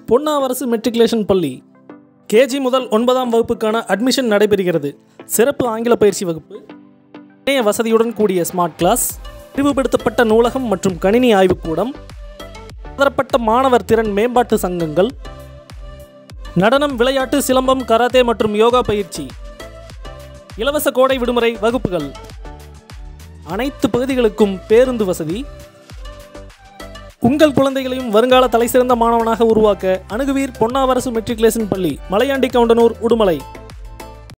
பொன்னாவரசு matriculation பள்ளி KG முதல் 9ஆம் வகுப்புக்கான அட்மிஷன் நடைபெறுகிறது. சிறப்பு ஆங்கில பயிற்சி வகுப்பு, இணைய வசதியுடன் கூடிய ஸ்மார்ட் கிளாஸ், விரிவுபடுத்தப்பட்ட நூலகம் மற்றும் கணினி ஆய்வுக்கூடம், பலதரப்பட்ட மாணவர் திறன் மேம்பாட்டு சங்கங்கள், நடனம், விளையாட்டு, சிலம்பம், கராத்தே மற்றும் யோகா பயிற்சி, இலவச கோடை விடுமுறை வகுப்புகள், அனைத்து பகுதிகளுக்கும் பேருந்து வசதி. உங்கள் குழந்தைகளையும் வருங்கால தலைசிறந்த மாணவனாக உருவாக்க அணுகுவீர் பொன்னாவரசு மெட்ரிகுலேஷன் பள்ளி, மலையாண்டி கவுண்டனூர், உடுமலை.